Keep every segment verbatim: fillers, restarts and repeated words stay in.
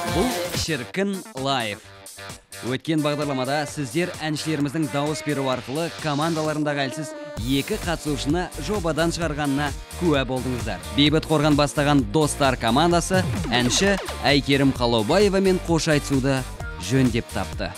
Бұл шіркін лайв. Өткен бағдарламада сіздер әншілеріміздің дауыс беру арқылы командаларындағы әлсіз екі қатысушыны жобадан шығарғанына куә болдыңыздар. Бейбіт Қорған бастаған достар командасы әнші Әйкерім Қалаубаева мен қош айтысуды жөн деп тапты.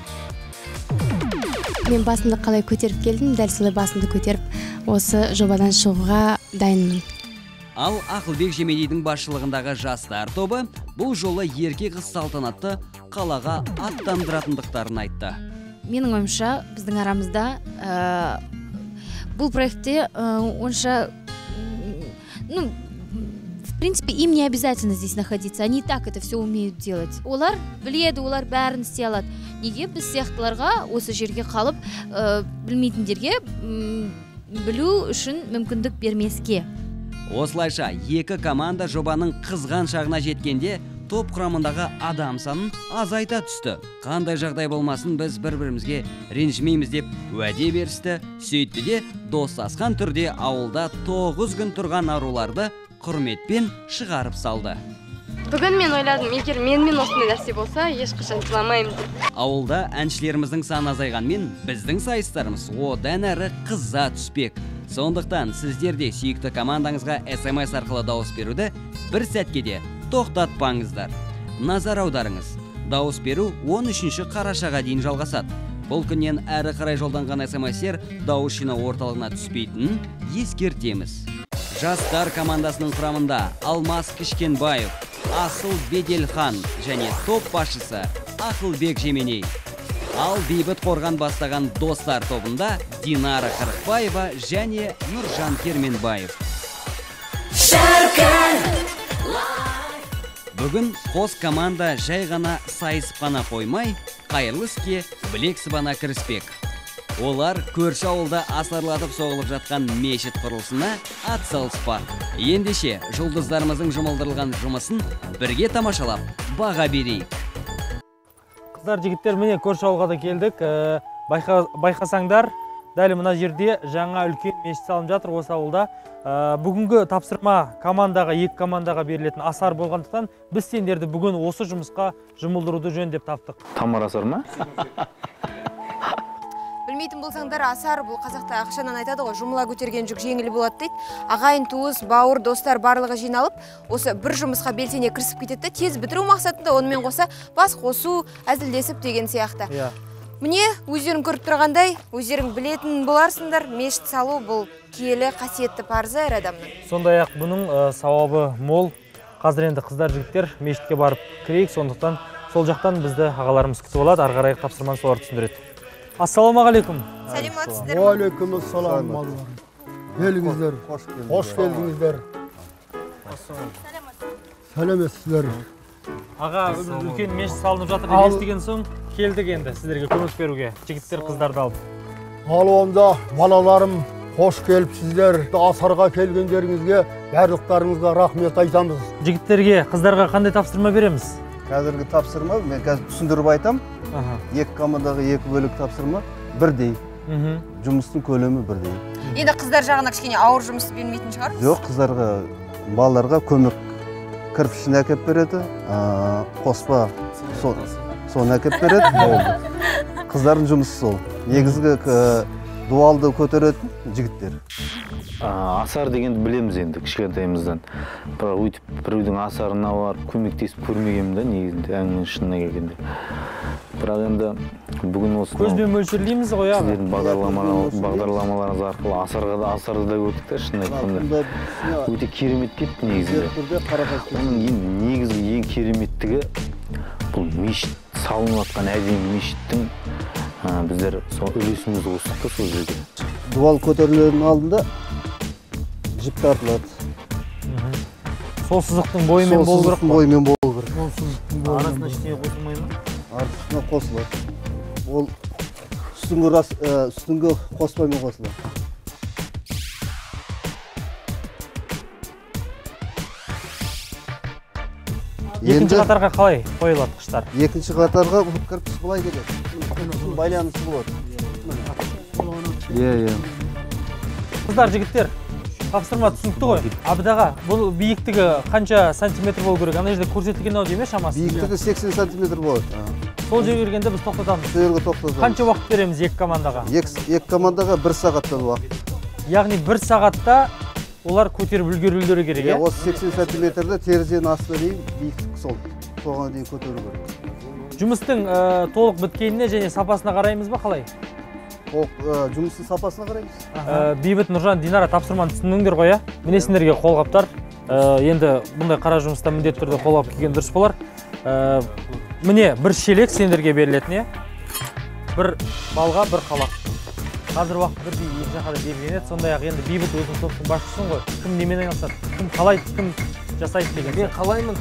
Мен басымды қалай көтеріп келдім, дәл солай басымды көтеріп осы жобадан шығуға дайынмын. Ал Ақылбек Жеменейдің басшылығындағы жастар тобы бұл жолы ерке қыз салтанатты қалаға аттандыратындықтарын айтты. Менің ойымша, біздің арамызда ә, бұл проектте ә, онша, ну, в принципе, им не обязательно здесь находиться. Они и так это все умеют делать. Олар біледі, олар бәрін істей алады. Неге біз сияқтыларға осы жерге қалып, ә, білмейтіндерге білу үшін мүмкіндік бермеске. Осылайша екі команда жобаның қызған шағына жеткенде топ құрамындағы адам санын азайта түсті. Қандай жағдай болмасын, біз бір-бірімізге ренжімейміз деп уәде берісті. Сөйтті де достасқан түрде ауылда тоғыз күн тұрған аруларды құрметпен шығарып салды. Бүгін мен ойладым, егер менімен осындай нәрсе болса, ешқашан жыламаймын деп. Ауылда әншілеріміздің саны азайғанмен, біздің сайыстарымыз одан әрі қыза түспек. Сондықтан сіздерде сүйікті командаңызға эс эм эс арқылы дауыс беруді бір сәтке де тоқтатпаңыздар. Назар аударыңыз. Дауыс беру он үшінші қарашаға дейін жалғасады. Бұл күннен әрі қарай жолданған эс эм эстер дауыс жинау орталығына түспейтінін ескертеміз. Жастар командасының құрамында Алмас Кішкенбаев, Асыл Беделхан және топ басшысы Ақылбек Жеменей. Ал Бейбіт Қорған бастаған достар тобында Динара Қырықбаева және Нұржан Керменбаев. Бүгін қос команда жай ғана сайысып қана қоймай, қайырлы іске білек сыбана кіріспек. Олар көрші ауылда асарлатып соғылып жатқан мешіт құрылысына атсалыспақ. Ендеше жұлдыздарымыздың жұмылдырылған жұмысын бірге тамашалап баға берейік. Қыздар, жігіттер, міне көрші ауылға да келдік. Байқа, байқасаңдар, дәл мына жерде жаңа үлкен мешіт салынып жатыр осы ауылда. Бүгінгі тапсырма командаға, екі командаға берілетін асар болғандықтан, біз сендерді бүгін осы жұмысқа жұмылдыруды жөн деп таптық. Тамар асар ма? Білмейтін болсаңдар, асар бұл қазақта ақшанан айтады ғой, жұмыла көтерген жүк жеңіл болады дейді. Ағайын, туыс, бауыр, достар барлығы жиналып, осы бір жұмысқа белсене кірісіп кетеді, тез бітіру мақсатында онымен қоса бас қосу, әзілдесіп деген сияқты. Міне, өздерің көріп тұрғандай, өздерің білетін боларсыңдар, мешіт салу бұл киелі қасиетті парызы әр адамның. Сондай-ақ бұның сауабы мол. Қазір енді қыздар, жігіттер мешітке барып кірейік, сондықтан сол жақтан бізді ағаларымыз күтіп алады, ары қарай тапсырманы солар түсіндіреді. Ассалаумағалейкум. Сәлематсыздар. Уағалейкум ассалам. Келіңіздер. Қош келдіңіздер. Сәлеметсіздер. Аға, үлкен мешіт салынып жатыр деп естіген соң келдік енді сіздерге көмек беруге, жігіттер қыздарды алып. Алуымда балаларым қош келіпсіздер. Асарға келгендеріңізге, барлықтарыңызға рахмет айтамыз. Жігіттерге, қыздарға қандай тапсырма береміз? Қазіргі тапсырма, мен қазір түсіндіріп айтам. Екі командаға екі бөлік тапсырма бірдей. Жұмыстың көлемі бірдей. Енді қыздар жағына кішкене ауыр жұмысты бермейтін шығар? Жоқ, қыздарға, балаларға көмек кірпішін әкеп береді, қоспа соны әкеп береді. Қыздардың жұмысы сол. Негізгі дуалды көтеретін жігіттер. Асар дегенді білеміз енді кішкентайымыздан. Бірақ өйтіп бір үйдің асарына барып көмектесіп көрмегенмін да негізінде әңгіменің шынына келгенде. Бірақ енді бүгін осы көзбен мөлшерлейміз ғой аға. Сіздердің бағдарламаларыңыз арқылы асарға да асарды да көрдік та шынына айтқанда. Өте керемет кетті негізінде. Оның негізгі ең кереметтігі бұл мешіт салынып жатқан әдемі мешіттің біздер үлесімізді қостық та сол жерде. Дуал көтерілердің алдында жіп тартылады. Сол сызықтың бойымен болу керек. Бойымен болу керек. Арасына ештеңе қосылмай ма? Арасына қосылады. Ол үстіңгі қоспаймен қосылады. Екінші қатарға қалай қойылады қыштар? Екінші қатарға кірпіш былай келеді. Байланысы болады. Е, е. Қыздар, жігіттер, тапсырма түсінікті ғой. Абыдаға, бұл биіктігі қанша сантиметр болу керек? Ана жерде көрсетілген ау дейме шамасы? Биіктігі сексен сантиметр болады. Сол жерге келгенде біз тоқтатамыз. Сол жерге тоқтатамыз. Қанша уақыт береміз екі командаға? Екі командаға бір сағаттан уақыт. Яғни бір сағатта олар көтеріп үлгерулері керек, иә? Осы сексен сантиметрді терезенің астына дейін биіктік сол. Соған дейін көтеру керек. Жұмыстың толық біткеніне және сапасына қараймыз ба, қалай? Жұмыстың сапасына қараймыз. Бейбіт, Нұржан, Динара тапсырманы түсіндіңдер ғой, міне сендерге қолғаптар. Енді бұндай қара жұмыста міндетті түрде қолғап киген дұрыс болар. Міне бір шелек сендерге берілетін, бір балға, бір қалақ. Қазір уақыт бірдей екі жаққа да берілген еді. Сондай-ақ енді Бейбіт өзің топтың басшысың ғой. Кім немен айналысады? Кім қалайды, кім жасайды деген. Мен қалаймын.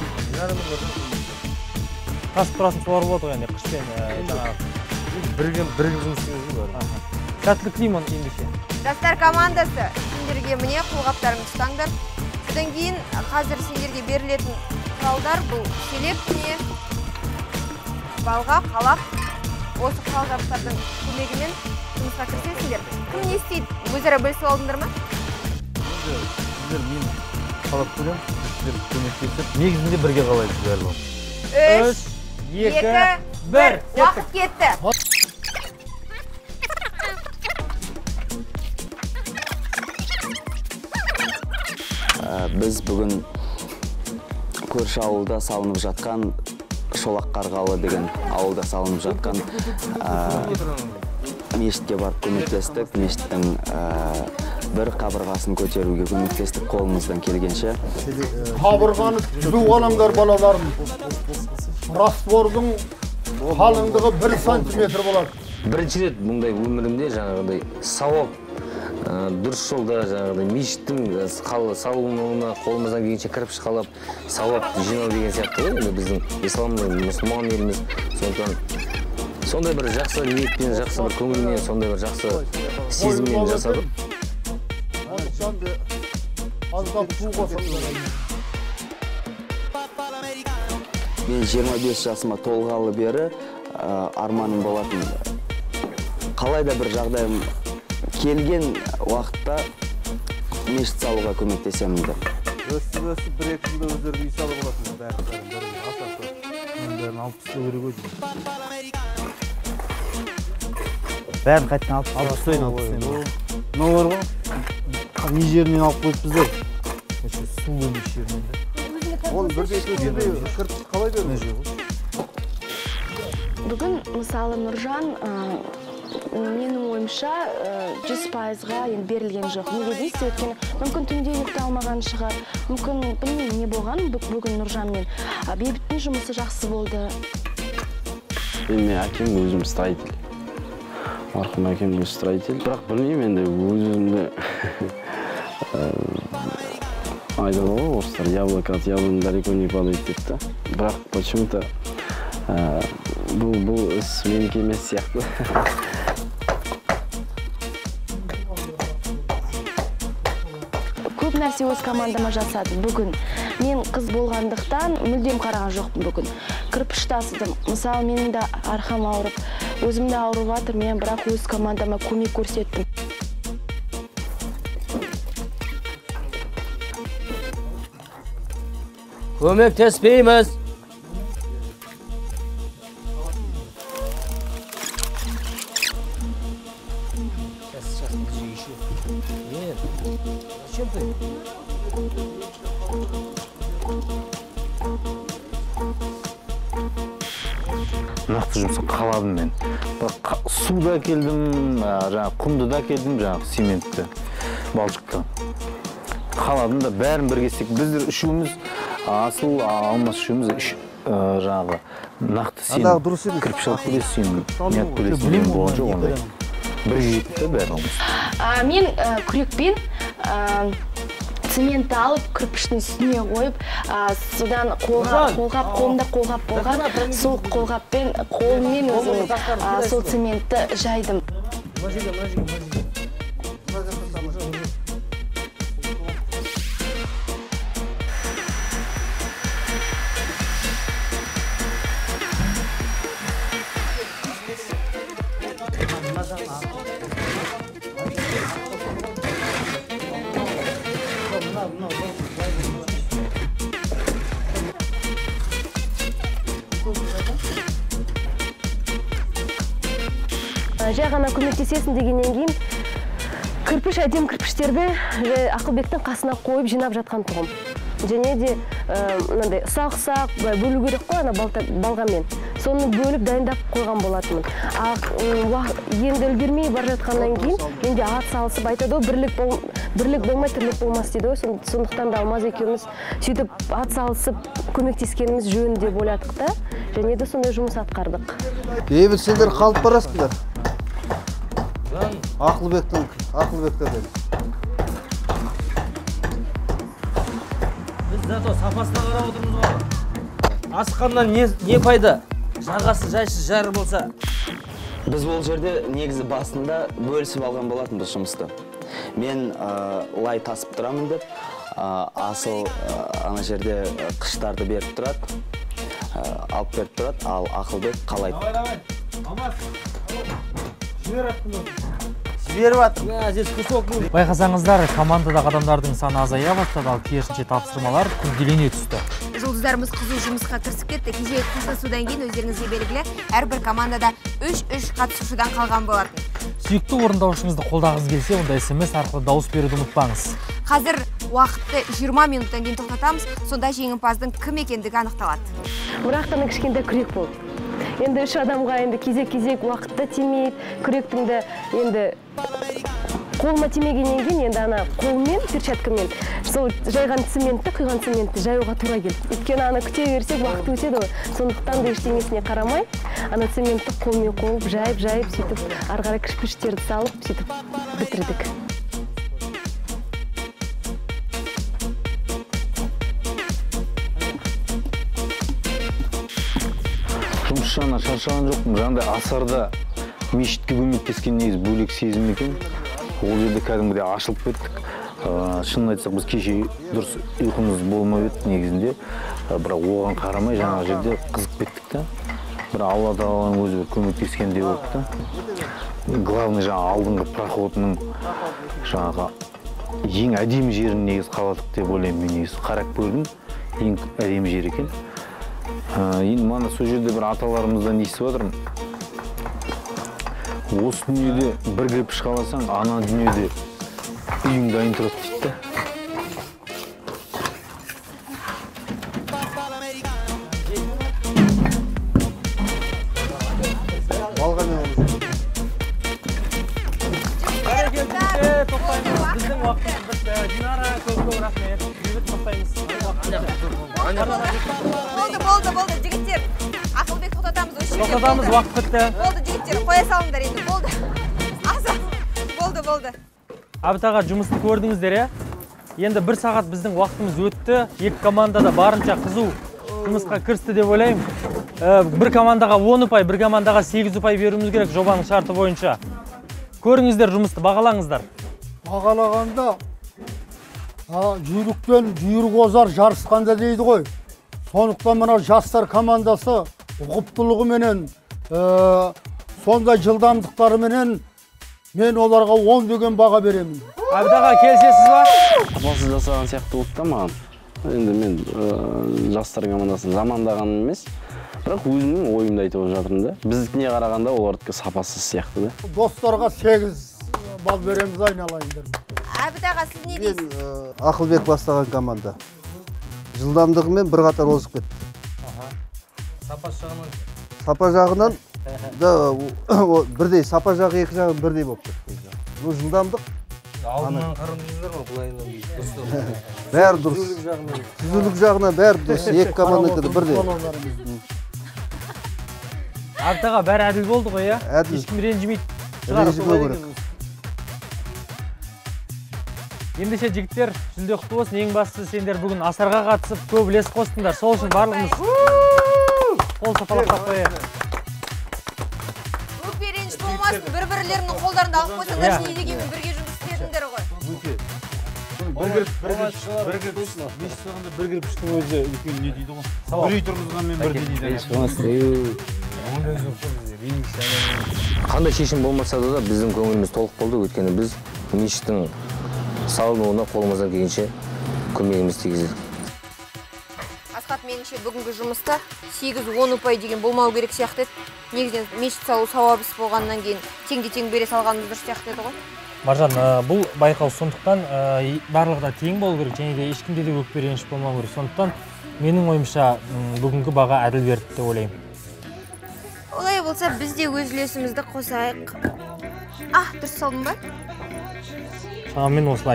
Тасып тұратын солар болады ғой, енді қышпен жаңағы бірігіп жұмыс істейміз ғой. Сәттілік тілеймін ендеше. Жастар командасы, сендерге міне қолғаптарыңды ұстаңдар. Содан кейін қазір сендерге берілетін құралдар бұл шелек, міне балға, қалақ. Осы құрал-жабдықтардың көмегімен жұмысқа кірісесіңдер. Кім не істейді? Өзара бөлісіп алдыңдар ма? Сіздер мен қалап көрем, сіздер көмектесіп, негізінде бірге қалайсыз бәрі. Үш, екі, бір. Уақыт кетті. Біз бүгін көрші ауылда салынып жатқан Шолақ Қарғалы деген ауылда салынып жатқан мешітке барып көмектестік. Мешіттің бір қабырғасын көтеруге көмектестік қолымыздан келгенше. Қабырғаны түзу қалаңдар балаларым. Раствордың қалыңдығы бір сантиметр болады. Бірінші рет мұндай өмірімде жаңағыдай сауап дұрыс жолда жаңағыдай мешіттің салынуына қолымыздан келгенше кірпіш қалап сауап жинау деген сияқты ғой. Енді біздің исламның мұсылман еліміз, сондықтан сондай бір жақсы ниетпен, жақсы бір көңілмен, сондай бір жақсы сезіммен жасадық. Мен жиырма бес жасыма толғалы бері арманым болатын. Қалайда бір жағдайым келген уақытта мешіт салуға көмектесемін деп. Өсіп-өсіп бір екі жылда өздерін үй салып болатын. Бәрін алып тастау керек өйді. Бәрін қайттан алып тастайын, алып тастайын. Мынау бар ғой? Не жерінен алып қойып біздер? Су бөлмеш жерінен де. Оны бірдей көшеде кірпіш қалай берміз? Бүгін мысалы Нұржан менің ойымша жүз пайызға берілген жоқ. Неге дейсіз? Өйткені мүмкін түнде ұйықтай алмаған шығар. Мүмкін білмеймін не болған бүгін Нұржанмен. Бейбіттің жұмысы жақсы болды. Менің әкем өзім строитель. Марқұм әкем өзі строитель. Бірақ білмеймін енді өзімді айтады ғой орыстар, яблоко от яблони далеко не падает депті. Бірақ почему-то бұл іс менікі емес сияқты. Көп нәрсе өз командама жасады бүгін. Мен қыз болғандықтан мүлдем қараған жоқпын бүгін. Кірпіш тасыдым. Мысалы, менің де арқам ауырып, өзімді ауырып жатыр, мен бірақ өз командама көмек көрсеттім. Көмектеспейміз. Нақты жұмысқа қаладым мен. Суда келдім, құмды да келдім, цементті, балшықты. Қаладым да бәрін бірге істек. Біздер үшеуміз, Асыл, Алмас үшеуміз жаңағы нақты сен кірпіш алып келесің, неғып келесің деген болған жоқ ондай. Бір жетті бәрі алмас. Мен күрекпен цементті алып, кірпіштің үстіне қойып, содан қолғап, қолымда қолғап болған, сол қолғаппен қолыммен өзім сол цементті жайдым. жай ғана көмектесесің дегеннен кейін кірпіш, әдем кірпіштерді Ақылбектің қасына қойып жинап жатқан тұғым. Және де мынандай ұсақ-ұсақ бөлу керек қой, ана балғамен. Соны бөліп дайындап қойған болатынмын. Енді үлгермей бар жатқаннан кейін, енді ат салысып айтады, бірлік болмай тірлік болмас дейді. Сондықтан да Алмаз екеуміз сөйтіп ат салысып көмектескеніміз жөн деп ойладық та, және де сондай жұмыс атқардық. Бейбіт, сендер қалып барасыңдар. Ақылбектің, Ақылбектерден. Біз зато сапасына қарап отырмыз ғой. Асыққаннан не пайда? Жағасы жайсыз жары болса. Біз ол жерде негізі басында бөлісіп алған болатын біз жұмысты. Мен лай тасып тұрамын деп, асыл ана жерде қыштарды беріп тұрады, алып беріп тұрады, ал Ақылбек қалайды. Байқасаңыздар, командадағы адамдардың саны азая бастады, ал керісінше тапсырмалар күрделене түсті. Жұлдыздарымыз қызу жұмысқа кірісіп кетті. Кешегі қоштасудан кейін өздеріңізге белгілі, әрбір командада үш-үш қатысушыдан қалған болатын. Сүйікті орындаушыңызды қолдағыңыз келсе, онда смс арқылы дауыс беруді ұмытпаңыз. Қазір уақытты жиырма минуттан кейін тоқтатамыз, сонда жеңімпаздың кім екендігі анықталады. Бірақ та кішкентай күрек болды. Енді үш адамға енді кезек-кезек уақытта тимейді, күректіңді енді қолыма тимегеннен кейін енді ана қолмен, перчаткамен сол жайған цементті, құйған цементті жаюға тура келді. Өйткені ана күте берсек уақыт өтеді ғой. Сондықтан да ештеңесіне қарамай, ана цементті қолмен қойып, жайып-жайып, сөйтіп ары қарай кірпіштерді салып, сөйтіп бітірдік. Жұмысшана шаршаған жоқпын. Жаңағыдай асарда мешітке көмектескен негізі бөлек сезім екен. Ол жерде кәдімгідей ашылып кеттік. Шынын айтсақ, біз кеше дұрыс ұйқымыз болмай еді негізінде. Бірақ оған қарамай жаңағы жерде қызып кеттік та. Бір Алла тағаланың өзі көмектескендей болды да. Главный жаңағы алдыңғы проходының жаңағы ең әдемі жерін негіз қаладық деп ойлаймын мен негіз. Қарап көрдім, ең әдемі жер екен. Енді мана сол жерде бір аталарымыздан естіп отырмын. Осы дүниеде бір кірпіш қаласаң, ана дүниеде үйің дайын тұрады дейді. Балғамен олысың. Біздің уақытымыз бітті. Динара, көп-көп рахмет. Бейбіт тоқтаймыз. Болды, болды, болды, жігіттер. Ақылбек тоқтатамыз осы жерде. Тоқтатамыз, уақыт бітті. Болды, жігіттер, қоя салыңдар енді, болды. Аса, болды, болды. Абит аға, жұмысты көрдіңіздер, е? Енді бір сағат біздің уақытымыз өтті. Екі командада барынша қызу жұмысқа кірісті деп ойлаймын. Бір командаға он ұпай, бір командаға сегіз ұпай беруіміз керек жобаның шарты бойынша. Көріңіздер жұмысты, бағалаңыздар. Бағалағанда жүйріктен жүйрік озар жарысқанда дейді ғой. Сондықтан мына жастар командасы ұғыптылығыменен, сондай жылдамдықтарыменен мен оларға он деген баға беремін. Абит аға, келісесіз ба? Апасыз жасаған сияқты болды да маған. Енді мен жастар командасын жамандағаным емес, бірақ өзімнің ойымды айтып жатырмын да. Біздікіне қарағанда олардікі сапасыз сияқты да. Достарға сегіз бал береміз, айналайындар. Абит аға, сіз не дейсіз? Ақылбек бастаған команда. Жылдамдығымен бір қатар озып кетті. Сапа жағынан бірдей, сапа жағы екі жағы бірдей болып кетті. Бұл жылдамдық. Алдынан қарындыңыздар ғой, бұлайынан. Бәрі дұрыс. Түзілік жағынан бәрі дұрыс. Екі командакіде бірдей. Абит аға, бәрі әділ болды ғой, я? Әділ. Ешкім ренжімейді. Ренжімеу керек. Ендеше жігіттер, жүлде құтты болсын. Ең бастысы сендер бүгін асарға қатысып, көп үлес қостыңдар. Сол үшін барлығымыз қол шапалақтап қояйық. Өкпе реніш болмасын, бір-бірлерінің қолдарында алып қойсаңдар, не дегенмен бірге жұмыс істедіңдер ғой. Бір кірпіштің өзі үлкен не дейді ғой. Бір үй тұрғызғанмен бірдей дейді. Қандай шешім болмаса да біздің көңіліміз толық болды, өйткені біз мешіттің салынуына қолымыздан келгенше көмегіміз тигіздік. Асхат, мен меніңше бүгінгі жұмыста сегіз он ұпай деген болмау керек сияқты еді. Негізінен мешіт салу сауабы іс болғаннан кейін теңде-тең бере салғанымыз дұрыс сияқты еді ғой. Маржан, бұл байқау сондықтан барлығы да тең болу керек, және де ешкімде де өкпе реніш болмау керек. Сондықтан менің ойымша бүгінгі баға әділ берді деп ойлаймын. Олай болса біз де өз үлесімізді қосайық. А, дұрыс салдың ба? Шамамен осылай.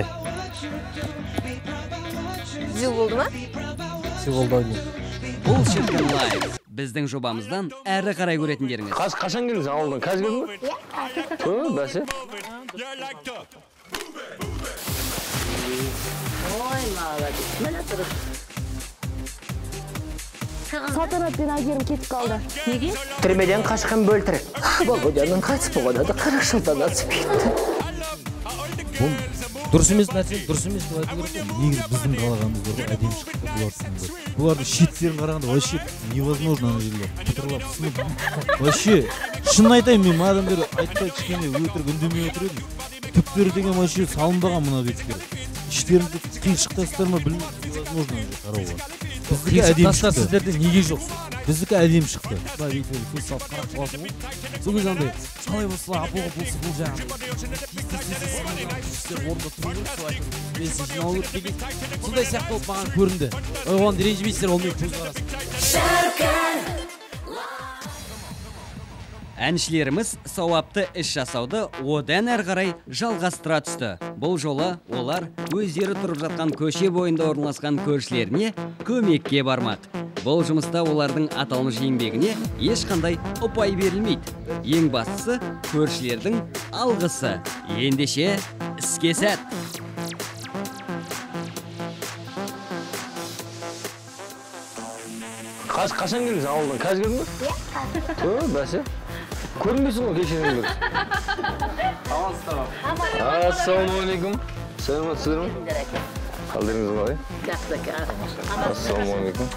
Зіл болды ма? Зіл болды ойын. Бұл шіркін лайв. Біздің жобамыздан әрі қарай көретіндеріңіз. Қашан келдіңіз ауылдан? Қазір келдің бе? О, бәсе. Ой, молодец. Міне тұрып. Салтанатпен Айгерім кетіп қалды. Неге? Түрмеден қашқан бөлтірік. Володяның қайтыс болғаны да қырық жылдан асып кетті. Дұрыс емес нәрсе, дұрыс емес деп айту керек. Негізі біздің қалағанымыз бар ғой, әдемі шықты бұлардың. Бұлардың шеттерін қарағанда вообще невозможно ана жерде. Пытырлап сынып. Вообще шын айтайын, мен адамдар айтпай кішкене өтірік үндемей отыр едім. Түптері деген вообще салынбаған мына беттер. Іштерінде қиыршық тастар ма білмеймін, невозможно қарауға. Біздікі әдемі шықты. Сіздерде неге жоқсың? Біздікі әдемі шықты. Былай бүйтіп көз салып қарап қаласың ғой. Сол кезде андай қалай болса апылға болса бұл жағын. Орында тұру керек, сол айтып бесі жинау керек деген. Сондай сияқты болып маған көрінді. Оған ренжімейсіздер, ол мен көзқарасым. Әншілеріміз сауапты іс жасауды одан әрі қарай жалғастыра түсті. Бұл жолы олар өздері тұрып жатқан көше бойында орналасқан көршілеріне көмекке бармақ. Бұл жұмыста олардың аталмыш еңбегіне ешқандай ұпай берілмейді. Ең бастысы көршілердің алғысы. Ендеше іске сәт. Қашан келдіңіз ауылдан? Қазір келдің бе? О, бәсе. Көрінбейсің ғой кешеден бері. Ассалаумағалейкум. Сәлеметсіздер ме? Қалдарыңыз қалай? Ассалаумағалейкум.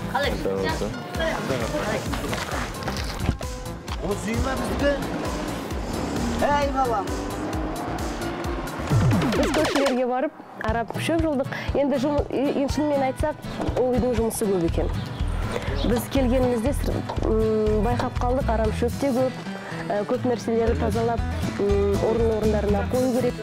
Осы үй ма біздікі? Әй балам. Біз көршілерге барып, арап шөп жылдық. Енді шынымен айтсақ, ол үйдің жұмысы көп екен. Біз келгенімізде байқап қалдық, арам шөп те көп. Көп нәрселерді тазалап, орын орындарына қою керек.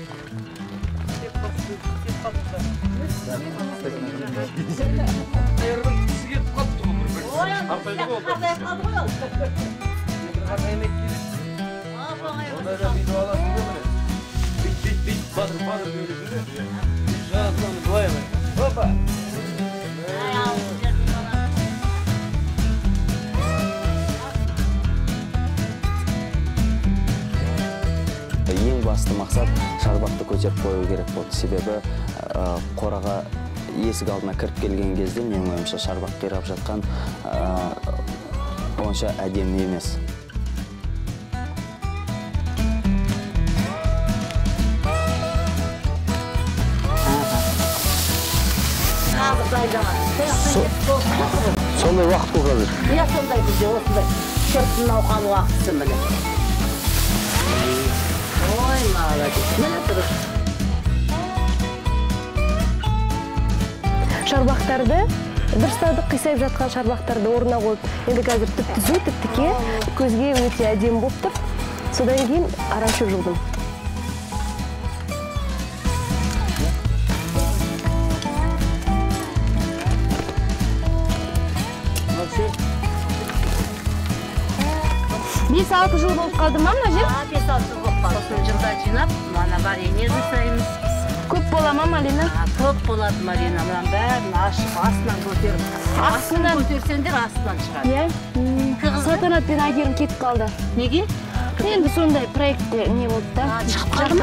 Ең басты мақсат шарбақты көтеріп қою керек болды. Себебі қораға есік алдына кіріп келген кезде менің ойымша шарбақ қирап жатқан онша әдемі емес. Сондай уақыт бұл қазір? Иә, сондай бізде осындай шөптің науқан уақытысы міне. Ой, молодец. Міне тұрып. Шарбақтарды, дұрыстарды қисайып жатқан шарбақтарды орнына қойып, енді қазір түп-түзу, тіп-тіке, көзге өте әдемі болып тұр. Содан кейін арам шөп жылдым. бес алты жыл болып қалды ма мына жер? бес алты жыл болып қалды. Осы жылда жинап, мана варенье жасаймыз. Көп бола ма, Малина? Көп болады, Малина. Мына бәрін ашып, астынан көтеріп. Астынан көтерсеңдер, астынан шығады. Иә. Салтанатпен Айгерім кетіп қалды. Неге? Енді сондай проектте не болды да? Шығып қалды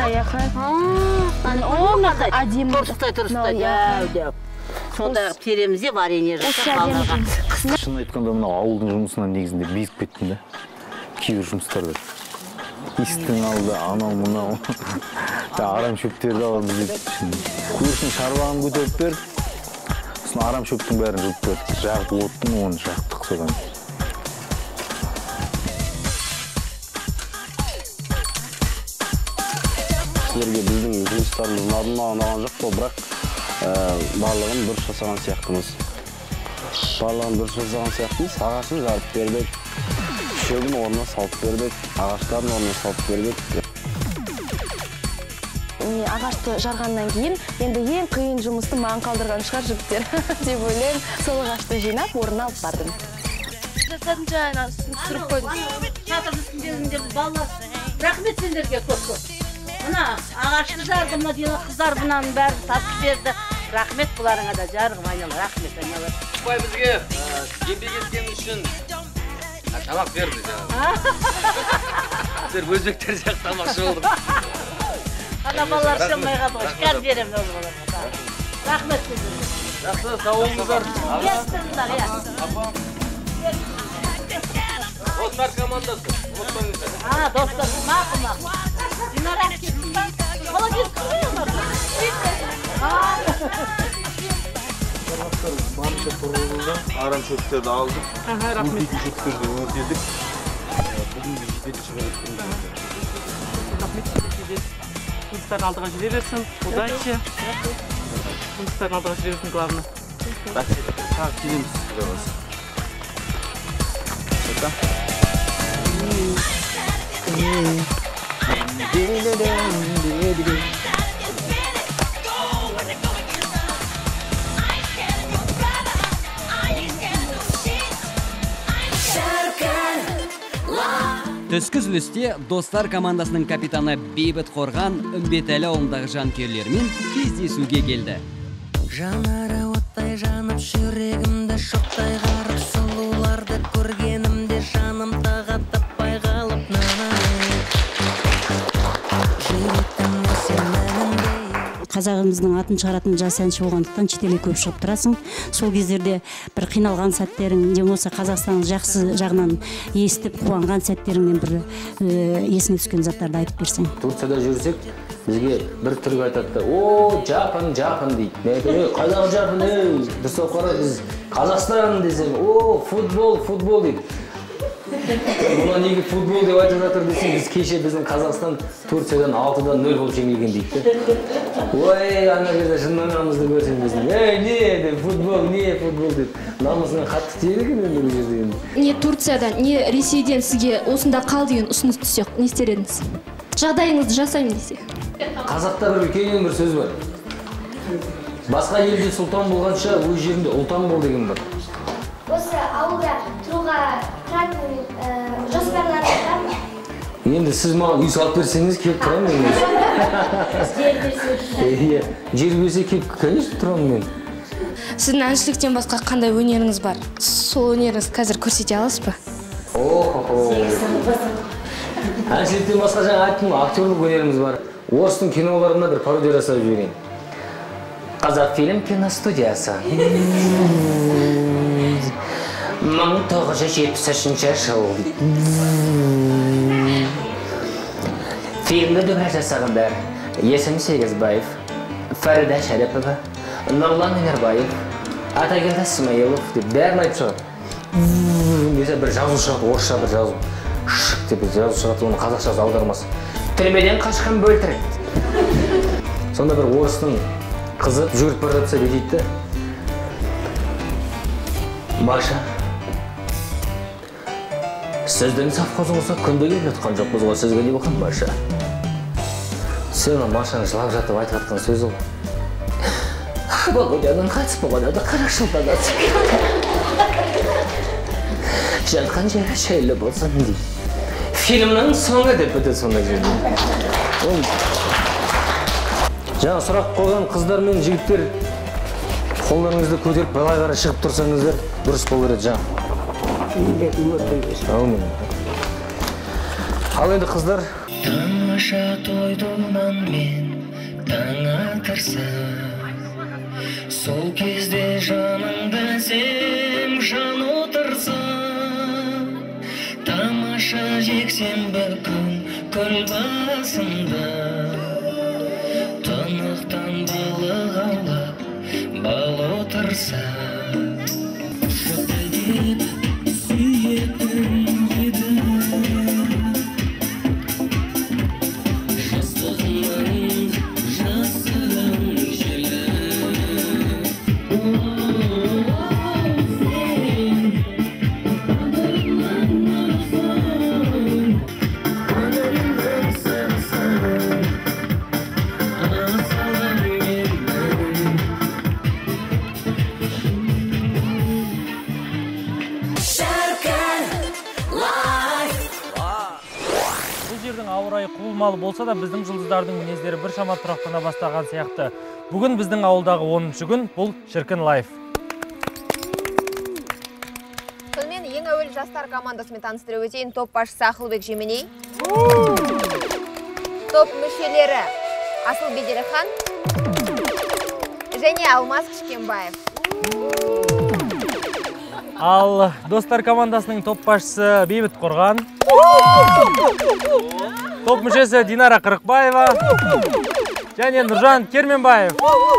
ма? Әдемі. Тұрыстай, тұрыстай. Сондай тереміз де варенье жасап. Шын айтқанда мына ауылдың жұмысынан негізінде безіп кеттім да. Кейбір жұмыстарды. Истің алды, анау, мұнау. Арам шөптерді аламыз деп. Көршінің шарбағын көтеріп бер. Сосын арам шөптің бәрін жұлып бер. Жағып оттың, оны жақтық содан. Сіздерге біздің жұмыстарымыз ұнаған жоқ, бірақ барлығын дұрыс жасаған сияқтымыз. барлығын дұрыс жасаған сияқтымыз. Ағашын жарып бердік, шөбін орнына салып бердік, ағаштарын орнына салып бердік. Ағашты жарғаннан кейін енді ең қиын жұмысты маған қалдырған шығар жігіттер деп ойлаймын. Сол ағашты жинап орнына алып бардым. Жасадым жаңа түсіріп қойдым. Шатыр үстіндегілерді балалар. Рахмет сендерге көп-көп. Мына ағашты жарды, мына дейін қыздар бұнаның бәрін тасып берді. Рахмет бұларыңа да жарығым айнала. Рахмет айнала. Құпай бізге еңбек еткен үшін тамақ берді жаңағы. Сіздер өзбектер сияқты тамақшы болдық. Ана балалар шылмай қалды ғой. Шкар беремін ол балаларға. Рахмет сіздерге. Жақсы, сау болыңыздар. Естіңіздер, иә. Достар командасы. А, достар, мақұл-мақұл. Динар әкетсін ба? Молодец, қой олар. Барынша тұрғылды арам шөптерді алдық. Рахмет. Шөптерді өртедік. Бүгінгі жетеді шығарып. Рахмет сізге. Жұмыстарын алдыға жүре берсін. Удачи. Жұмыстарын алдыға жүре берсін, главное. Рахмет. Тағы келеміз сізге болса. Түскі үзілісте достар командасының капитаны Бейбіт Қорған Үмбетәлі ауылындағы жанкүйерлермен кездесуге келді. Жанары оттай жанып, жүрегімді шоқтай қарып, сұлуларды көргенімде жаным таға таппай қалып қазағымыздың атын шығаратын жас әнші болғандықтан шетелге көп шығып тұрасың. Сол кездерде бір қиналған сәттерің, не болса Қазақстанның жақсы жағынан естіп қуанған сәттеріңнен бір есіңе түскен заттарды айтып берсең. Турцияда жүрсек, бізге бір түрік айтады, о, Жапон, Жапон дейді. Мен қайдағы Жапон, ей, дұрыс қара, біз Қазақстан десем, о, футбол, футбол дейді. Бұна неге футбол деп айтып жатыр десең, біз кеше біздің Қазақстан Турциядан алтыдан нөл болып жеңілген дейді. Ой, ана кезде шыннанамызды көрсең біздің, ей, не деп, футбол, не футбол деп. Намысынан қатты тиеді екен енді бұл жерде. Не Турциядан, не Ресейден сізге осында қал деген ұсыныс түссе, не істер едіңіз? Жағдайыңызды жасаймын десе. Қазақта бір үлкен бір сөз бар. Басқа елде сұлтан болғанша, өз жерінде ұлтан бол деген бар. Осы ауылда тұруға тұратын жоспарларыңыз бар ма? Енді сіз маған үй салып берсеңіз, келіп тұрамын мен. Жер берсе. Жер берсе келіп, конечно, тұрамын мен. Сіздің әншіліктен басқа қандай өнеріңіз бар? Сол өнеріңіз қазір көрсете аласыз ба? О-хо-хо. Әншіліктен басқа жаңа айттым, актерлік өнеріміз бар. Орыстың киноларына бір пародия жасап жіберейін. Қазақфильм киностудиясы. мың тоғыз жүз жетпіс үшінші жыл. Фильмді дубляж жасағандар Есім Сегізбаев, Фарида Шәріпова, Нұрлан Өнербаев, Атагелді Смайылов деп бәрін айтып шығады. Mesela бір жазу шығады, орысша бір жазу. Шық деп жазу шығады, оны қазақшасы аудармасы. Түрмеден қашқан бөлтірік. Сонда бір орыстың қызы жүріп бара жатса не дейді? Маша, сіздің совхозыңызға күнде келіп жатқан жоқпыз ғой, сізге не болған, Маша? Сен Машаның жылап жатып айтып жатқан сөзі ғой. Володяның қайтыс болғаны қырық жылдан асып. Жатқан жері шәйлі болсын дейді. Фильмнің соңы деп бітеді сонда жерде. Жаңа сұрақ қойған қыздар мен жігіттер қолдарыңызды көтеріп былай қарай шығып тұрсаңыздар дұрыс болар еді жаңа. Ал енді қыздар. Тамаша тойдуман мен таң атырсам, сол кезде жаныңда сен жан отырсам, тамаша жексенбі күн көл басында, тұнықтан балық аулап бал отырса, шөптеден сүйетін едім. Жастығымның жасырын желі. жердің ауа райы құбылмалы болса да, біздің жұлдыздардың мінездері біршама тұрақтана бастаған сияқты. Бүгін біздің ауылдағы оныншы күн, бұл шіркін лайф. Сонымен ең әуелі жастар командасымен таныстырып өтейін. Топ басшысы Ақылбек Жеменей. Топ мүшелері Асыл Беделхан және Алмас Кішкенбаев. Ал достар командасының топ басшысы Бейбіт Қорған. Топ мүшесі Динара Қырықбаева және Нұржан Керменбаев.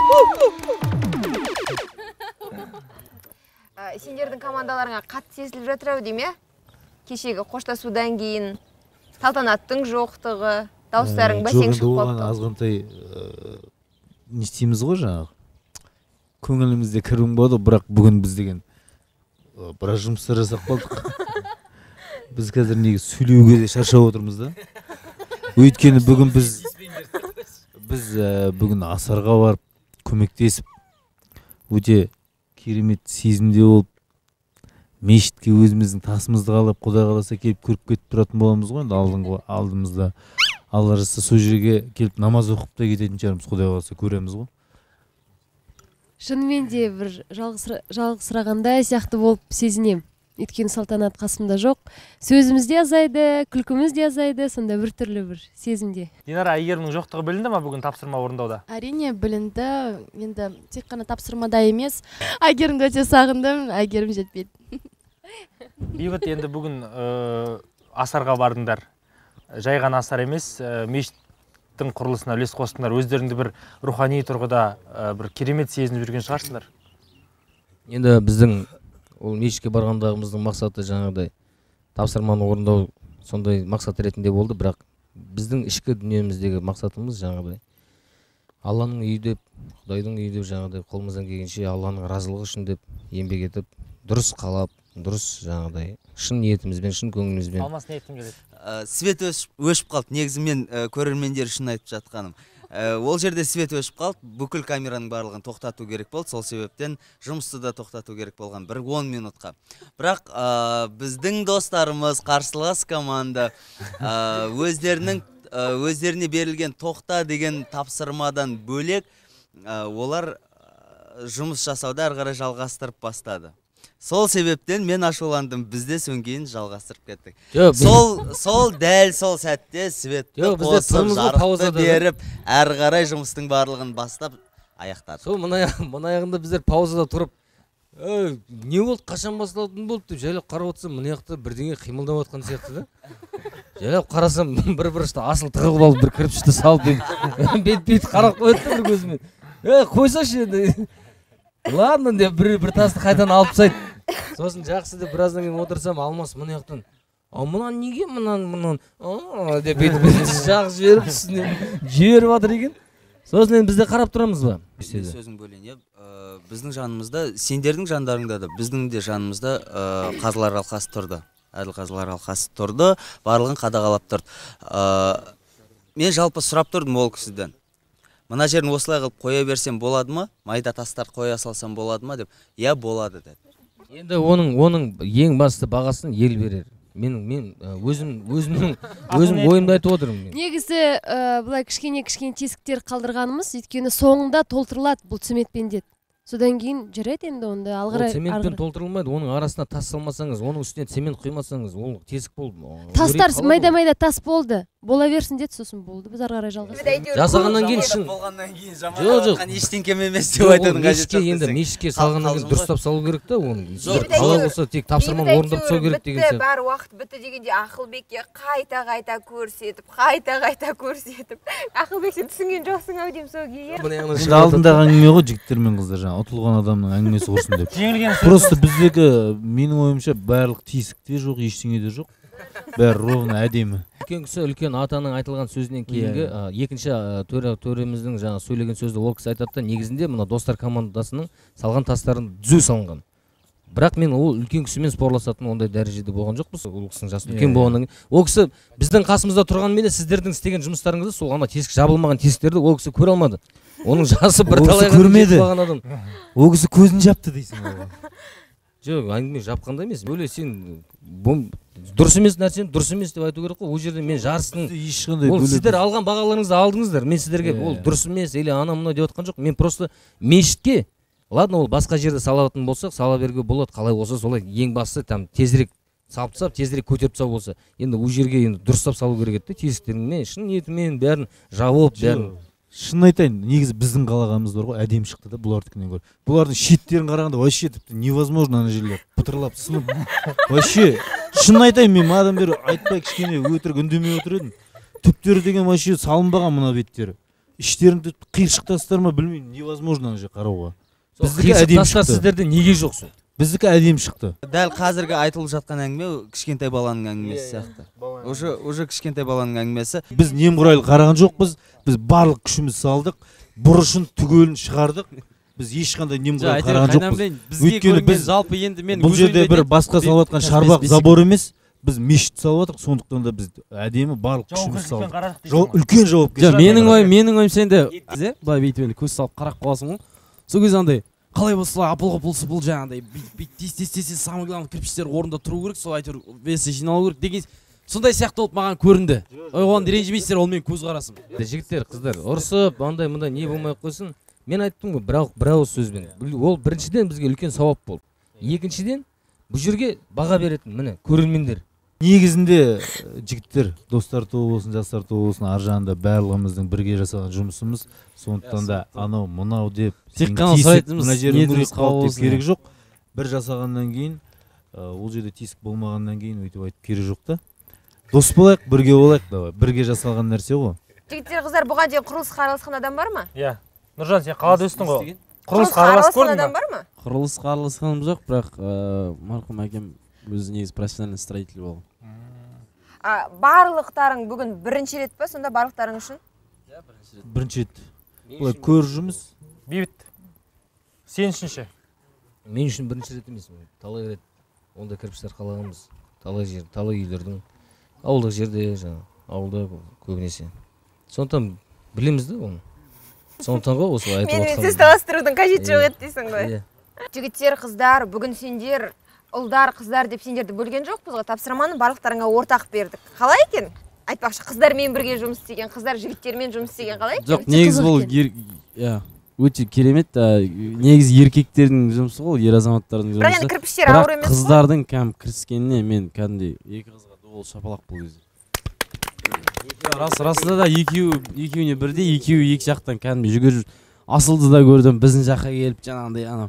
Сендердің командаларыңа қатты сезіліп жатыр ау дейме? Кешегі қоштасудан кейін салтанаттың жоқтығы, дауыстарың бәсең шығып қалыпты. Азғантай не істейміз ғой жаңағы. Көңілімізде кірбің болды, бірақ бүгін біз деген біраз жұмыстар жасап қалдық. Біз қазір неге сөйлеуге де шаршап отырмыз да. Өйткені бүгін біз біз бүгін асарға барып көмектесіп өте керемет сезімде болып мешітке өзіміздің тасымызды қалап Құдай қаласа келіп көріп кетіп тұратын боламыз ғой. Енді алдыңғы алдымызда Алла жазса сол жерге келіп намаз оқып та кететін шығармыз, Құдай қаласа көреміз ғой. Шынымен де бір жалғызсырағандай сияқты болып сезінем. Өйткені салтанат қасымда жоқ. Сөзіміз де азайды, күлкіміз де азайды, сонда бір түрлі бір сезімде. Динара, Әйгерімнің жоқтығы білінді ма бүгін тапсырма орындауда? Әрине білінді. Енді тек қана тапсырмада емес. Әйгерімді өте сағындым, Әйгерім жетпеді. Бейбіт, енді бүгін асарға бардыңдар. Жай ғана асар емес, мешіттің құрылысына үлес қостыңдар. Өздеріңді бір рухани тұрғыда бір керемет сезініп жүрген шығарсыңдар. Енді біздің ол мешітке барғандағымыздың мақсаты жаңағыдай тапсырманы орындау сондай мақсат ретінде болды, бірақ біздің ішкі дүниеміздегі мақсатымыз жаңағыдай Алланың үйі деп, Құдайдың үйі деп жаңағыдай қолымыздан келгенше Алланың разылығы үшін деп еңбек етіп, дұрыс қалап, дұрыс жаңағыдай шын ниетімізбен, шын көңілімізбен. Алмас не еттің келеді? Свет өшіп қалды. Негізі мен көрермендер үшін айтып жатқаным. Ол жерде свет өшіп қалды, бүкіл камераның барлығын тоқтату керек болды, сол себептен жұмысты да тоқтату керек болған бір он минутқа. Бірақ біздің достарымыз, қарсылас команда өздерінің өздеріне берілген тоқта деген тапсырмадан бөлек олар жұмыс жасауды әрі қарай жалғастырып бастады. Сол себептен мен ашуландым, бізде сөнген жалғастырып кеттік. Сол сол дәл сол сәтте светті қосып, жарықты беріп, әрі қарай жұмыстың барлығын бастап аяқтадық. Сол мұны аяғында біздер паузада тұрып, не болды, қашан басталатын болды деп жайлап қарап отырсам, мұны аяқта бірдеңе қимылдап отқан сияқты да. Жайлап қарасам, бір-бір асыл тығылып алып, бір кірпішті салып, бет-бет қарап қойды бір көзімен. Е, қойсашы енді. Ладно деп бір тасты қайтан алып тастайды. Сосын жақсы деп біраздан кейін отырсам, Алмас мұны яқтан, а мұнан неге мұнан мұнан деп бет-бет жақ жіберіп үстінен жіберіп жатыр екен. Сосын енді бізде қарап тұрамыз ба? Сөзің бөлейін, біздің жанымызда, сендердің жандарыңда да, біздің де жанымызда қазылар алқасы тұрды. Әділ қазылар алқасы тұрды, барлығын қадағалап тұрды. Мен жалпы сұрап тұрдым ол кісіден. Мына жерін осылай қылып қоя берсем болады ма? Майда тастар қоя салсам болады ма деп. Я болады деді. Енді оның оның ең басты бағасын ел берер. Мен мен өзім өзімнің өзім ойымды айтып отырмын. Негізі былай кішкене-кішкене тесіктер қалдырғанымыз, өйткені соңында толтырылады бұл цементпен деді. Содан кейін жүреді енді онда алғырай. Ол цементпен толтырылмайды, оның арасына тас салмасаңыз, оның үстіне цемент құймасаңыз, ол тесік болды. Тастар майда-майда тас болды. Бола берсін деді, сосын болды. Біз ары қарай жалғастырдық. Жасағаннан кейін шын. Жоқ, жоқ. Ештеңке емес деп айтудың қажеті жоқ. Енді мешітке салғаннан кейін дұрыстап салу керек та, оны. Қалай болса тек тапсырманы орындап тастау керек деген сияқты. Бар уақыт бітті дегенде Ақылбекке қайта-қайта көрсетіп, қайта-қайта көрсетіп. Ақылбек, сен түсінген жоқсың ау деймін сол кезде. Енді алдындағы әңгіме ғой, жігіттер мен қыздар, жаңа ұтылған адамның әңгімесі құрсын деп. Просто біздегі менің ойымша барлық тесікте жоқ, ештеңе де жоқ. Бәрі ровно әдемі. Үлкен кісі үлкен атаның айтылған сөзінен кейінгі екінші төреміздің жаңа сөйлеген сөзді ол кісі айтады да, негізінде мына достар командасының салған тастарын түзу салынған. Бірақ мен ол үлкен кісімен спорласатын ондай дәрежеде болған жоқпыз. Ол кісінің жасы үлкен болғаннан кейін. Ол кісі біздің қасымызда тұрғанмен де сіздердің істеген жұмыстарыңызды сол ана тесік жабылмаған тесіктерді ол кісі көре алмады. Оның жасы бір талайға жетіп қалған адам. Ол кісі көзін жапты дейсің ғой. Жоқ, әңгіме жапқанда емес. Бөле сен дұрыс емес нәрсені дұрыс емес деп айту керек қой. Ол жерде мен жарыстың ол сіздер алған бағаларыңызды алдыңыздар. Мен сіздерге ол дұрыс емес или ана мына деп отқан жоқ. Мен просто мешітке, ладно, ол басқа жерде салатын болсақ, сала беруге болады. Қалай болса солай. Ең бастысы там тезірек салып тастап, тезірек көтеріп тастау болса. Енді ол жерге енді дұрыстап салу керек еді. Тесіктермен, шын ниетімен бәрін жауып, бәрін. Шын айтайын, негізі біздің қалағанымыз бар ғой, әдемі шықты да бұлардікінен гөрі. Бұлардың шеттерін қарағанда вообще тіпті невозможно ана жерлер. Пытырлап, сынып. Вообще, шын айтайын, мен мадан бері айтпай кішкене өтірік үндемей отыр едім. Түптері деген вообще салынбаған мына беттері. Іштерінде қиыршық тастар ма білмеймін, невозможно ана жер қарауға. Біздікі әдемі шықты. Сіздерде неге жоқ сол? Біздікі әдемі шықты. Дәл қазіргі айтылып жатқан әңгіме кішкентай баланың әңгімесі сияқты. Уже уже кішкентай баланың әңгімесі. Біз немқұрайлы қараған жоқпыз. Біз барлық күшіміз салдық. Бұрышын түгелін шығардық. Біз ешқандай немқұрайлы қараған жоқпыз. Өйткені біз жалпы енді мен бұл жерде бір басқа салып жатқан шарбақ забор емес. Біз мешіт салып жатырмық, сондықтан да біз әдемі барлық күшіміз салдық. Үлкен жауапкершілік. Менің ойым, менің ойым сенде былай бүйтіп көз салып қарап қаласың ғой. Сол кезде андай қалай болса апыл-ғұпылсы бұл жаңағыдай бүйтіп тез-тез-тез самый главный кірпіштер орнында тұру керек, сол әйтеуір весі жиналу керек деген сондай сияқты болып маған көрінді. Оған ренжімейсіздер, ол менің көзқарасым. Жігіттер, қыздар, ұрысып, андай мындай не болмай қойсын. Мен айттым ғой, бірақ бір ауыз сөзбен. Ол біріншіден бізге үлкен сауап болды. Екіншіден бұл жерге баға беретін міне көрермендер. Негізінде жігіттер, достар тобы болсын, жастар тобы болсын, ар жағында барлығымыздың бірге жасаған жұмысымыз. Сондықтан да анау мынау деп тек қана сұрайтынымыз мына жерде нүрек қалып деп керек жоқ. Бір жасағаннан кейін, ол жерде тесік болмағаннан кейін өйтіп айтып керек жоқ та. Дос болайық, бірге болайық, давай. Бірге жасалған нәрсе ғой. Жігіттер, қыздар, бұған дейін құрылысқа араласқан адам бар ма? Иә. Нұржан, сен қалада өстің ғой. Құрылысқа араласқан адам бар ма? Құрылысқа араласқаным жоқ, бірақ марқұм әкем өзі негізі профессиональный строитель болған. Барлықтарың бүгін бірінші рет па, сонда барлықтарың үшін? Бірінші рет. Бұлай көр жұмыс. Бейбіт, сен үшінші? Мен үшін бірінші рет емес. Талай рет онда кірпіштер қалағанбыз. Талай жер, талай үйлердің. Ауылдық жерде, жаңа, ауылда көбінесе. Сондықтан білеміз де оны. Сондықтан ғой осы айтып отырғаным. Мен сөз таластырудың қажеті жоқ еді дейсің ғой. Жігіттер, қыздар, бүгін сендер ұлдар, қыздар деп сендерді бөлген жоқпыз ғой. Тапсырманы барлықтарыңа ортақ бердік. Қалай екен? Айтпақшы, қыздармен бірге жұмыс істеген, қыздар жігіттермен жұмыс істеген қалай екен? Жоқ, негізі бұл өте керемет. Негізі еркектердің жұмысы ғой, ер азаматтардың жұмысы. Бірақ енді кірпіштер ауыр емес қой. Қыздардың кәм кіріскеніне мен кәдімгідей екі қызға дуыл шапалақ бұл кезде. Рас, расында да екеуіне бірде, екеуі екі жақтан кәдімгі жүгіріп асылды да көрдім. Біздің жаққа келіп жаңағындай анау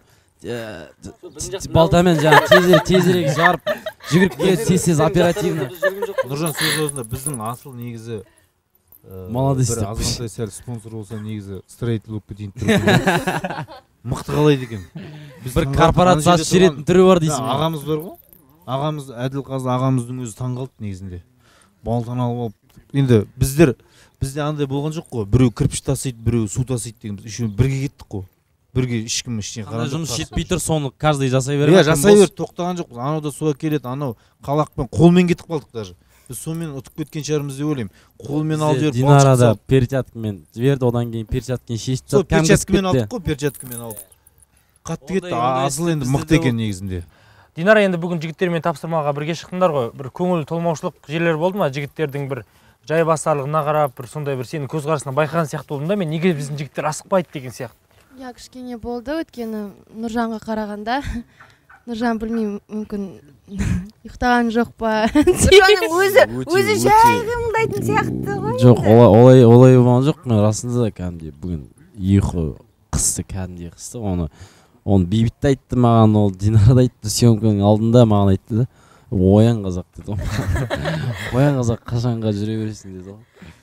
балтамен жаңа тезірек жарып жүгіріп келеді, тез-тез оперативно. Нұржан сөз осында, біздің асыл негізі молодец бір азғантай сәл спонсор болса негізі строитель болып кетейін түрі. Мықты қалайды екен. Бір корпорация ашып жіберетін түрі бар дейсің. Ағамыз бар ғой. Ағамыз Әділқазы ағамыздың өзі таңғалды негізінде. Балтаны алып алып. Енді біздер бізде андай болған жоқ қой. Біреу кірпіш тасиды, біреу су тасиды деген біз үшеуі бірге кеттік қой. Бірге ешкім ештеңе қараған жоқ. Жұмыс жетпей тұр, соны каждый жасай береді. Иә, жасай берді, тоқтаған жоқпыз. Анау да суға келеді, анау қалақпен қолмен кетіп қалдық даже. Біз сонымен ұтып кеткен шығармыз деп ойлаймын. Қолмен алып жіберіп Динара да перчаткамен жіберді, одан кейін перчатканы шешіп тастап, перчаткамен алдық қой, перчаткамен алып. Қатты кетті, асыл енді мықты екен негізінде. Динара, енді бүгін жігіттермен тапсырмаға бірге шықтыңдар ғой. Бір көңіл толмаушылық жерлер болды ма? Жігіттердің бір жайбасарлығына қарап, бір сондай бір сенің көзқарасынан байқаған сияқты болдым да, мен неге біздің жігіттер асықпайды деген сияқты. Я кішкене болды, өйткені Нұржанға қарағанда Нұржан білмеймін, мүмкін ұйықтаған жоқ па? Нұржанның өзі өзі жай қимылдайтын сияқты ғой. Жоқ, олай олай болған жоқ. Расында кәдімгідей бүгін ұйқы қысты, кәдімгідей қысты. Оны оны Бейбіт те айтты маған, ол Динара да айтты, съемканың алдында маған айтты да. Оян қазақ деді. Оян қазақ қашанға жүре бересің деді.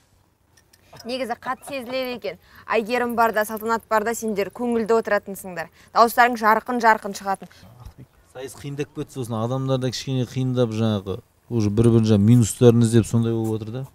Негізі қат сезіледі екен. Айгерім барда, Салтанат барда сендер көңілді отыратынсыңдар. Дауыстарың жарқын-жарқын шығатын. Сайыс қиындап кетті, сосын адамдар да кішкене қиындап жаңағы уже бір-бірін жаңағы минустарын іздеп сондай болып отыр да.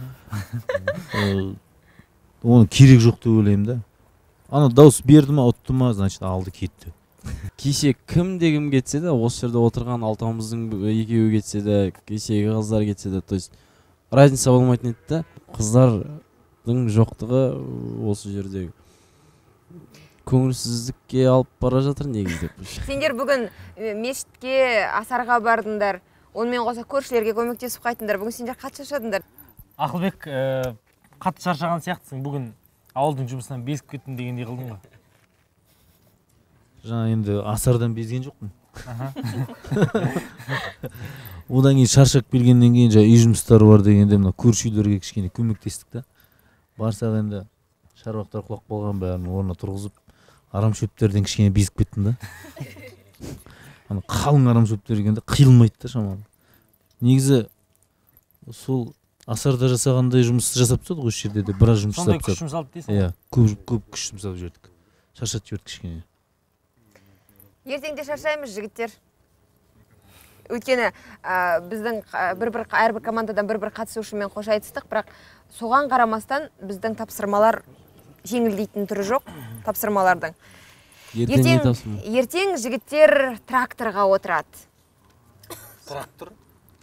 Оны керек жоқ деп ойлаймын да. Ана дауыс берді ма, ұтты ма, значит алды кетті. Кеше кім де кім кетсе де, осы жерде отырған алтауымыздың екеуі кетсе де, кешегі қыздар кетсе де, то есть разница болмайтын еді да. Қыздардың жоқтығы осы жерде көңілсіздікке алып бара жатыр негізі. Сендер бүгін мешітке, асарға бардыңдар. Онымен қоса көршілерге көмектесіп қайтыңдар. Бүгін сендер қатты шаршадыңдар. Ақылбек, қатты шаршаған сияқтысың. Бүгін ауылдың жұмысынан безіп кеттім дегендей қылдың ғой. Жаңа енді асардан безген жоқпын. Одан кейін шаршап келгеннен кейін жаңа үй жұмыстары бар дегенде мына көрші үйлерге кішкене көмектестік та. Барсақ енді шаруақтар құлап қалған бәрін орнына тұрғызып, арам шөптерден кішкене безіп кеттім да. Ана қалың арам шөптер дегенде қиылмайды да шамалы. Негізі сол асарда жасағандай жұмыс жасап тастадық осы жерде де біраз жұмыс жасап. Сондай күш жұмсалды дейсің ғой? Иә, көп көп күш жұмсап жібердік. Шаршатып жібердік кішкене. Ертеңде шаршаймыз, жігіттер. Өйткені біздің бір-бір әрбір командадан бір-бір қатысушымен қош айтыстық, бірақ соған қарамастан біздің тапсырмалар жеңілдейтін түрі жоқ, тапсырмалардың. Ертең жігіттер тракторға отырады. Трактор?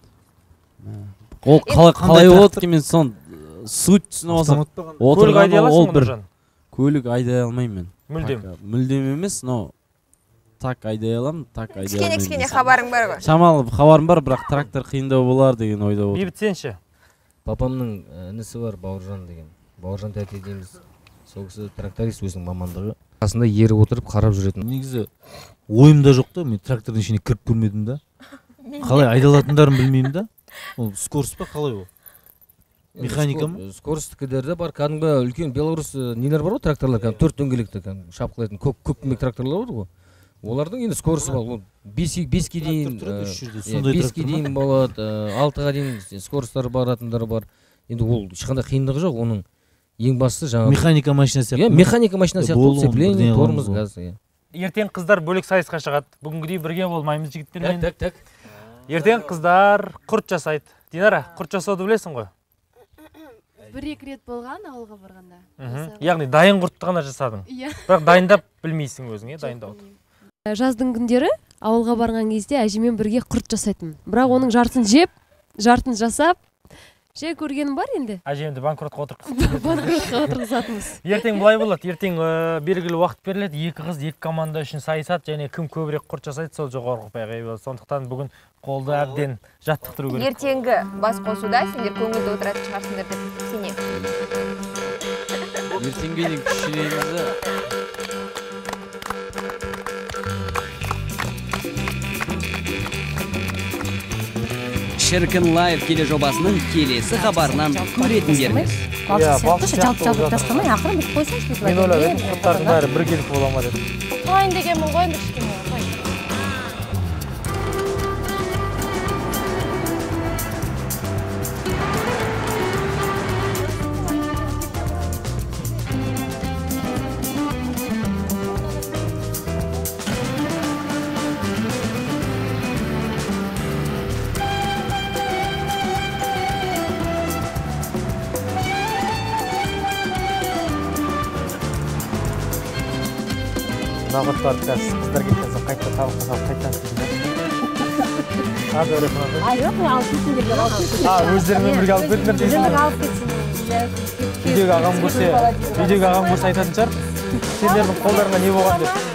Ол қалай отырды мен сон суть түсініп алсам. Көлік айдай аласың мұны жан? Көлік айдай алмаймын мен. Мүлдем? Мүлдем емес, но так айдай аламын, так айдай алмаймын. Кішкене-кішкене хабарың бар ғой? Шамалы хабарым бар, бірақ трактор қиындау болар деген ойда отыр. Бейбіт сенші? Папамның інісі бар, Бауыржан деген. Бауыржан тәте дейміз. Сол кісі тракторист, өзінің мамандығы. Қасында ері отырып қарап жүретін. Негізі ойымда жоқ та, мен трактордың ішіне кіріп көрмедім да. Қалай айдалатындарын білмеймін да. Ол скорость па қалай ол? Механика ма? Скоростікілерде бар, кәдімгі үлкен Беларусь нелер бар ғой, тракторлар, төрт дөңгелекті шапқылайтын көк тракторлар бар ғой. Олардың енді скоросты бар, беске дейін, беске дейін болады, алтыға дейін скоросттары баратындары бар. Енді ол ешқандай қиындығы жоқ, оның ең бастысы жаңағы механика машина сияқты. Механика машина сияқты, сцепление, тормоз, газ. Ертең қыздар бөлек сайысқа шығады. Бүгінгідей бірге болмаймыз жігіттермен. Так, так. Ертең қыздар құрт жасайды. Динара, құрт жасауды білесің ғой? Бір-екі рет болған ауылға барғанда. Яғни дайын құртты ғана жасадың. Бірақ дайындап білмейсің өзің, дайындауды. Жаздың күндері ауылға барған кезде әжемен бірге құрт жасайтын. Бірақ оның жартысын жеп, жартысын жасап, жай көргенім бар енді. Әжемді банкротқа отырғызып. Банкротқа отырғызатынбыз. Ертең былай болады. Ертең белгілі уақыт беріледі. Екі қыз, екі команда үшін сайысады, және кім көбірек құрт жасайды, сол жоғарғы ұпайға ие болады. Сондықтан бүгін қолды әбден жаттықтыру керек. Ертеңгі бас қосуда сендер көңілді отыратын шығарсыңдар деп сенемін. Ертеңге дейін күшейміз. Шіркін лайв тележобасының келесі хабарынан көретіндеріңіз. Мен ойлап, құрттардың бәрі бір келіп бола ма деді. Қойын деген мұн қойын кішкене. Нағыттар қазір қыздар кеткен соң қайтта табыққа салып қайттан істейді. Ады өлі қынады? А, жоқ, мен алып кетсеңдерге алып кетсеңдер. А, өздерімен бірге алып кетіңдер дейсіңдер? Өздерімен алып кетсеңдер. Үйдегі ағам көрсе, үйдегі ағам көрсе айтатын шығар. Сендердің қолдарыңа не болған деп.